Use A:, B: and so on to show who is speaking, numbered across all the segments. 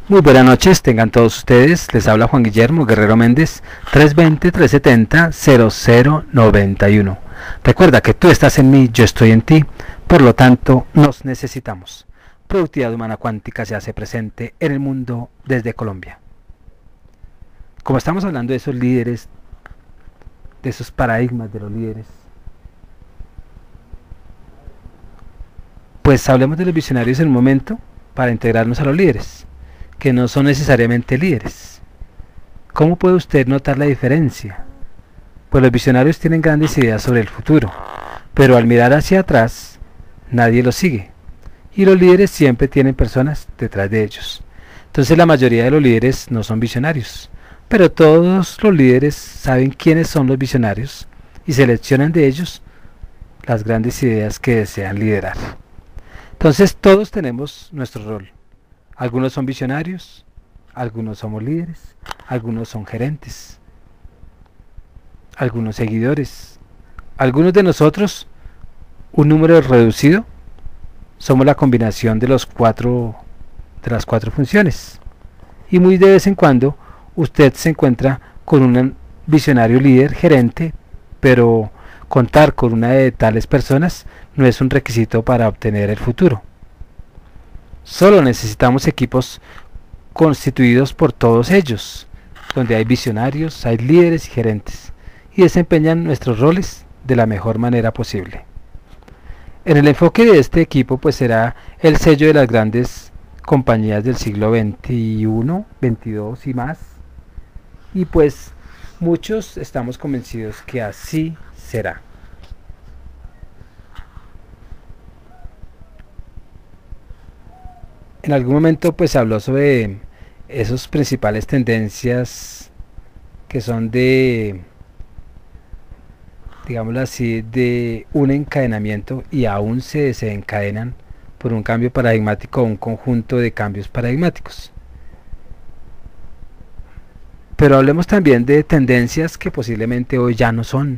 A: Muy buenas noches, tengan todos ustedes. Les habla Juan Guillermo Guerrero Méndez, 320-370-0091. Recuerda que tú estás en mí, yo estoy en ti, por lo tanto nos necesitamos. Productividad Humana Cuántica se hace presente en el mundo desde Colombia. Como estamos hablando de esos líderes, de esos paradigmas de los líderes, pues hablemos de los visionarios en un momento para integrarnos a los líderes, que no son necesariamente líderes. ¿Cómo puede usted notar la diferencia? Pues los visionarios tienen grandes ideas sobre el futuro, pero al mirar hacia atrás, nadie los sigue. Y los líderes siempre tienen personas detrás de ellos. Entonces la mayoría de los líderes no son visionarios, pero todos los líderes saben quiénes son los visionarios y seleccionan de ellos las grandes ideas que desean liderar. Entonces todos tenemos nuestro rol. Algunos son visionarios, algunos somos líderes, algunos son gerentes, algunos seguidores. Algunos de nosotros, un número reducido, somos la combinación de las cuatro funciones. Y muy de vez en cuando usted se encuentra con un visionario líder, gerente, pero contar con una de tales personas no es un requisito para obtener el futuro. Solo necesitamos equipos constituidos por todos ellos, donde hay visionarios, hay líderes y gerentes, y desempeñan nuestros roles de la mejor manera posible. En el enfoque de este equipo pues será el sello de las grandes compañías del siglo XXI, XXII y más, y pues muchos estamos convencidos que así será. En algún momento pues se habló sobre esas principales tendencias que son de, digámoslo así, de un encadenamiento y aún se desencadenan por un cambio paradigmático o un conjunto de cambios paradigmáticos. Pero hablemos también de tendencias que posiblemente hoy ya no son,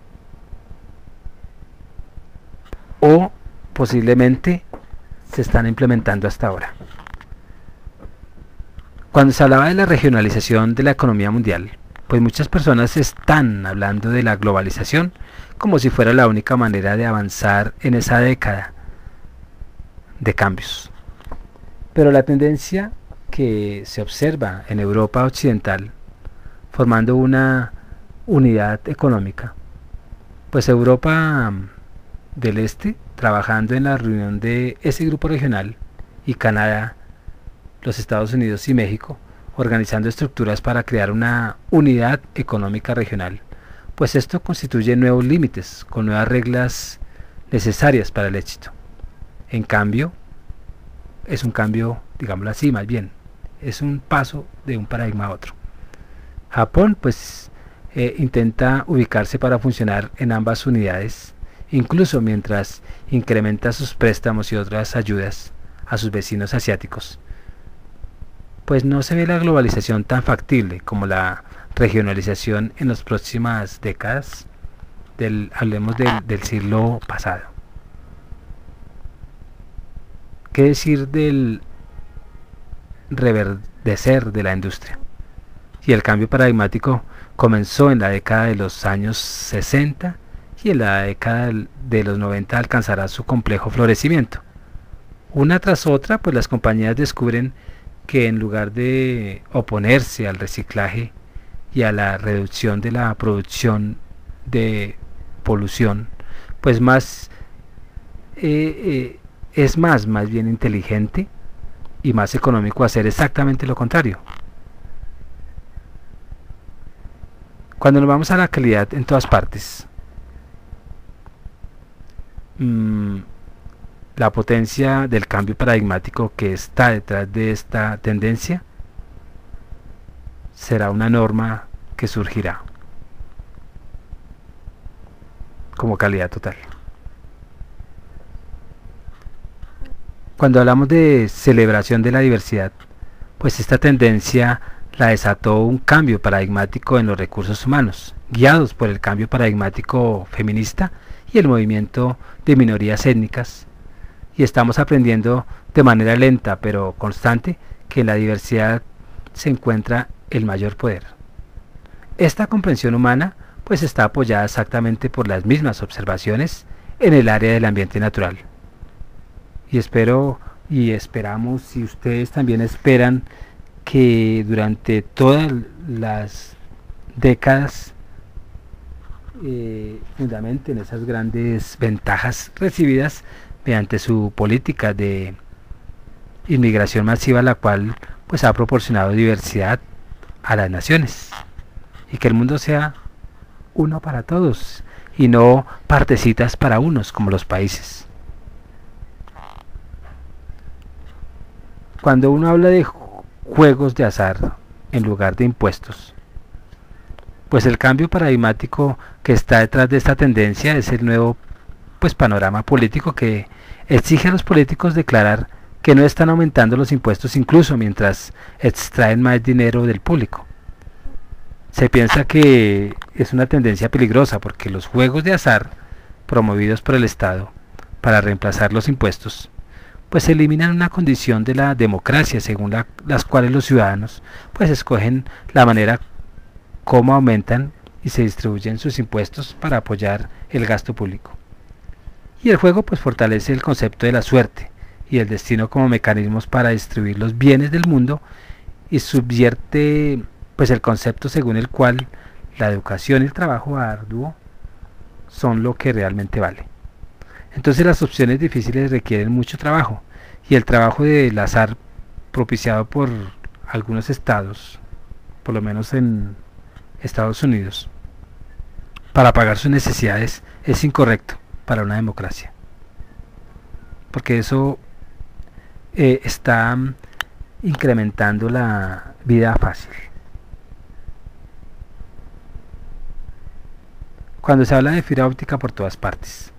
A: o posiblemente se están implementando hasta ahora. Cuando se hablaba de la regionalización de la economía mundial, pues muchas personas están hablando de la globalización como si fuera la única manera de avanzar en esa década de cambios. Pero la tendencia que se observa en Europa occidental, formando una unidad económica, pues Europa del Este, trabajando en la reunión de ese grupo regional, y Canadá, los Estados Unidos y México, organizando estructuras para crear una unidad económica regional, pues esto constituye nuevos límites, con nuevas reglas necesarias para el éxito. En cambio, es un cambio, digámoslo así, más bien, es un paso de un paradigma a otro. Japón, pues, intenta ubicarse para funcionar en ambas unidades, incluso mientras incrementa sus préstamos y otras ayudas a sus vecinos asiáticos, pues no se ve la globalización tan factible como la regionalización en las próximas décadas, hablemos del siglo pasado. ¿Qué decir del reverdecer de la industria? Y el cambio paradigmático comenzó en la década de los años 60 y en la década de los 90 alcanzará su complejo florecimiento. Una tras otra, pues las compañías descubren que en lugar de oponerse al reciclaje y a la reducción de la producción de polución, pues es más bien inteligente y más económico hacer exactamente lo contrario. Cuando nos vamos a la calidad en todas partes, la potencia del cambio paradigmático que está detrás de esta tendencia será una norma que surgirá como calidad total. Cuando hablamos de celebración de la diversidad, pues esta tendencia la desató un cambio paradigmático en los recursos humanos, guiados por el cambio paradigmático feminista y el movimiento de minorías étnicas, y estamos aprendiendo de manera lenta pero constante que en la diversidad se encuentra el mayor poder. Esta comprensión humana pues está apoyada exactamente por las mismas observaciones en el área del ambiente natural. Y esperamos, si ustedes también esperan, que durante todas las décadas fundamenten esas grandes ventajas recibidas mediante su política de inmigración masiva, la cual pues ha proporcionado diversidad a las naciones, y que el mundo sea uno para todos y no partecitas para unos como los países. Cuando uno habla de juegos de azar en lugar de impuestos, pues el cambio paradigmático que está detrás de esta tendencia es el nuevo pues panorama político que exige a los políticos declarar que no están aumentando los impuestos incluso mientras extraen más dinero del público. Se piensa que es una tendencia peligrosa porque los juegos de azar promovidos por el Estado para reemplazar los impuestos pues eliminan una condición de la democracia según las cuales los ciudadanos pues escogen la manera como aumentan y se distribuyen sus impuestos para apoyar el gasto público. Y el juego pues fortalece el concepto de la suerte y el destino como mecanismos para distribuir los bienes del mundo, y subvierte pues el concepto según el cual la educación y el trabajo arduo son lo que realmente vale. Entonces las opciones difíciles requieren mucho trabajo, y el trabajo del azar propiciado por algunos estados, por lo menos en Estados Unidos, para pagar sus necesidades es incorrecto para una democracia, porque eso está incrementando la vida fácil. Cuando se habla de fibra óptica por todas partes,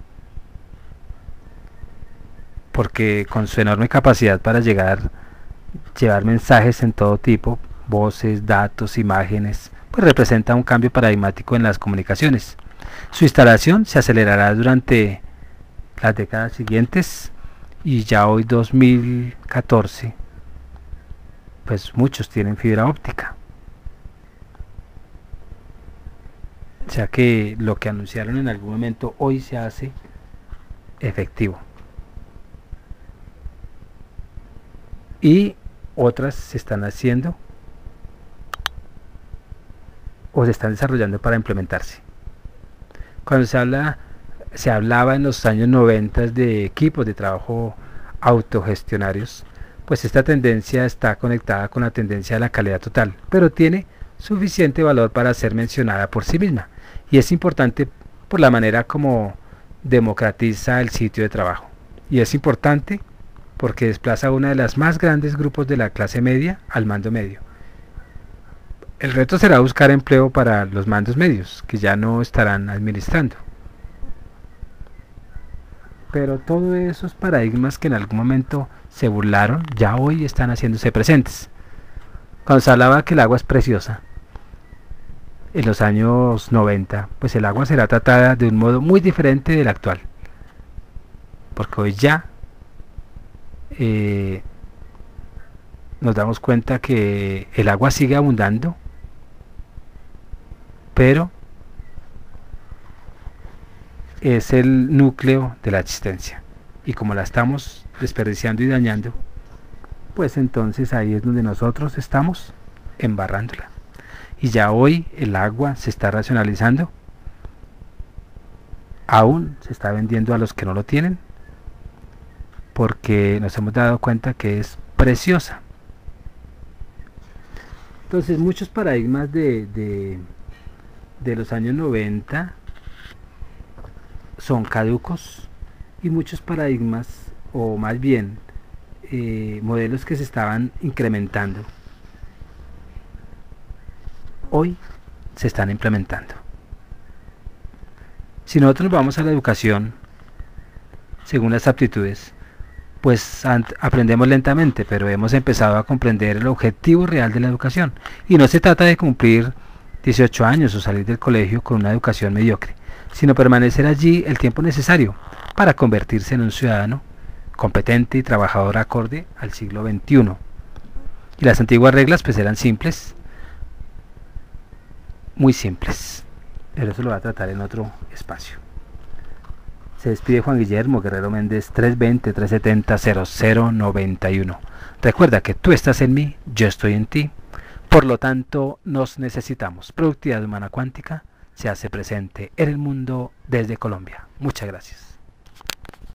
A: porque con su enorme capacidad para llevar mensajes en todo tipo, voces, datos, imágenes, pues representa un cambio paradigmático en las comunicaciones. Su instalación se acelerará durante las décadas siguientes, y ya hoy 2014 pues muchos tienen fibra óptica. O sea que lo que anunciaron en algún momento hoy se hace efectivo. Y otras se están haciendo o se están desarrollando para implementarse. Cuando se hablaba en los años 90 de equipos de trabajo autogestionarios, pues esta tendencia está conectada con la tendencia de la calidad total, pero tiene suficiente valor para ser mencionada por sí misma, y es importante por la manera como democratiza el sitio de trabajo, y es importante porque desplaza a uno de los más grandes grupos de la clase media al mando medio. El reto será buscar empleo para los mandos medios, que ya no estarán administrando. Pero todos esos paradigmas que en algún momento se burlaron, ya hoy están haciéndose presentes. Cuando se hablaba que el agua es preciosa, en los años 90, pues el agua será tratada de un modo muy diferente del actual. Porque hoy ya nos damos cuenta que el agua sigue abundando, pero es el núcleo de la existencia, y como la estamos desperdiciando y dañando, pues entonces ahí es donde nosotros estamos embarrándola. Y ya hoy el agua se está racionalizando, aún se está vendiendo a los que no lo tienen, porque nos hemos dado cuenta que es preciosa. Entonces muchos paradigmas de los años 90 son caducos, y muchos paradigmas, o más bien modelos que se estaban incrementando, hoy se están implementando. Si nosotros nos vamos a la educación según las aptitudes, pues aprendemos lentamente, pero hemos empezado a comprender el objetivo real de la educación, y no se trata de cumplir 18 años o salir del colegio con una educación mediocre, sino permanecer allí el tiempo necesario para convertirse en un ciudadano competente y trabajador acorde al siglo XXI. Y las antiguas reglas pues eran simples, muy simples, pero eso lo va a tratar en otro espacio. Se despide Juan Guillermo Guerrero Méndez, 320-370-0091. Recuerda que tú estás en mí, yo estoy en ti, por lo tanto nos necesitamos. Productividad Humana Cuántica se hace presente en el mundo desde Colombia. Muchas gracias.